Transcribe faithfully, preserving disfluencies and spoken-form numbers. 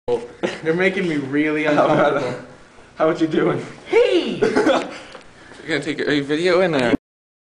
You're making me really uncomfortable. How what you doing? Hey! You're gonna take a video in there.